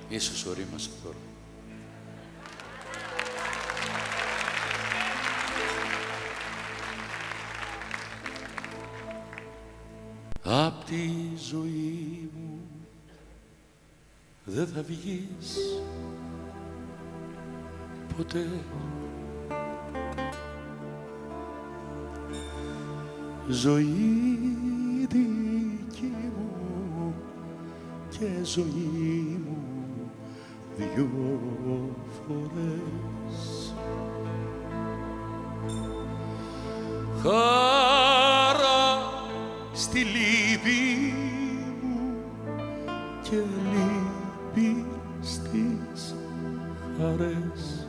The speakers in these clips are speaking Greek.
Ίσως ορίμασε τώρα. Απ' τη ζωή μου δεν θα βγεις ποτέ. Ζωή δική μου και ζωή μου δυο φορές. Χαρά στη λύπη μου και λύπη στις χαρές.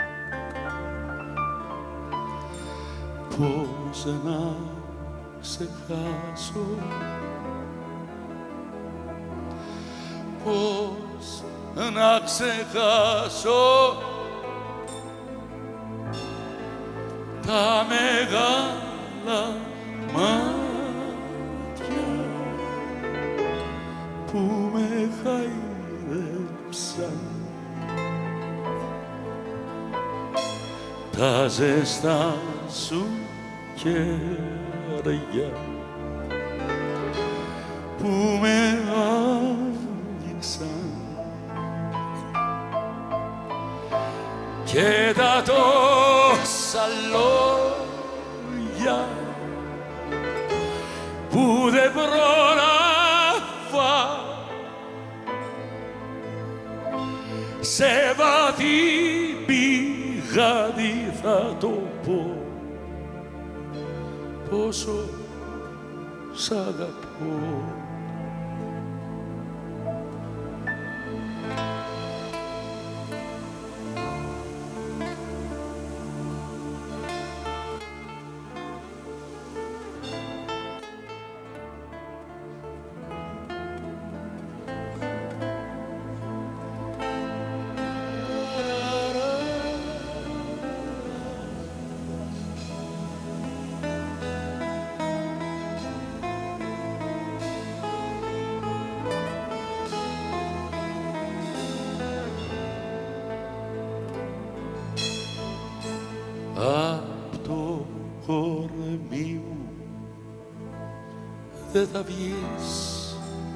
Πώς να ξεχάσω, πώς να ξεχάσω τα μεγάλα μάτια που με χαϊδέψαν, τα ζεστά σου χέρια που με άγγιξαν και τα τόσα λόγια που δεν πρόλαβα σε βαθύ πηγάδι θα το πω πόσο σ' αγαπώ. Απ' το κορμί μου δεν θα βγεις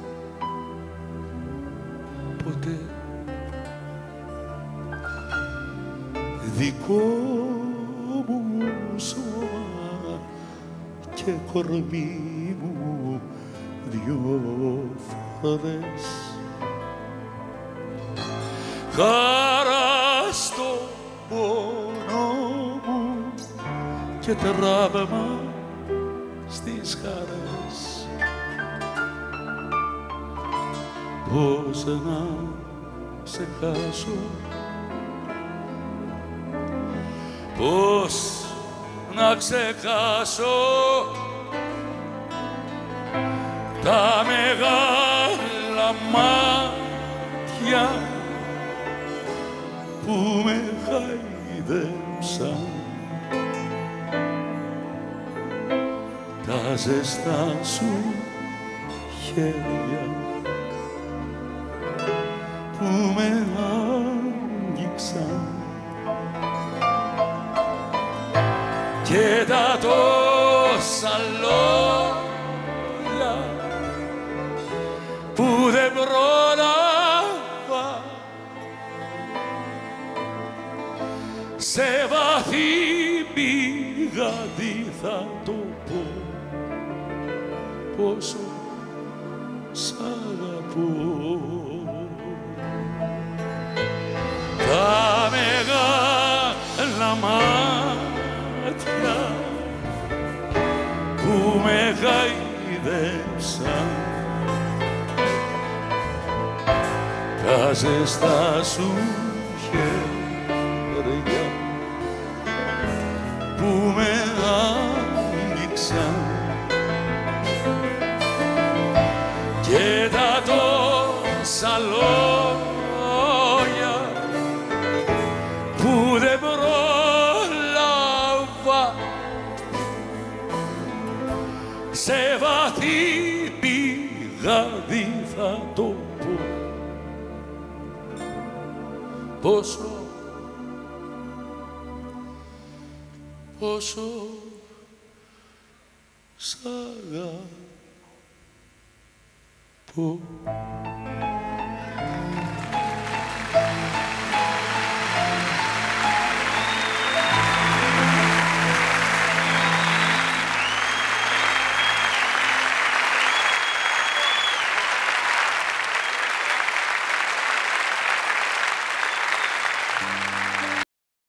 ποτέ. Δικό μου σώμα και κορμί μου δυο φορές. Χαρά στο πόνο μου και τραύμα στις χαρές. Πώς να ξεχάσω, πώς να ξεχάσω τα μεγάλα μάτια που με χαϊδέψαν, τα ζεστά σου χέρια που με άγγιξαν και τα τόσα λόγια που δεν πρόλαβα σε βαθύ πηγάδι θα το πω πόσο σ' αγαπώ. Τα μεγάλα μάτια που με χαϊδέψαν, τα ζεστά σου χέρια που με άγγιξαν και τα τόσα λόγια που δεν πρόλαβα σε βαθύ πηγάδι θα το πω πόσο σ' αγαπώ.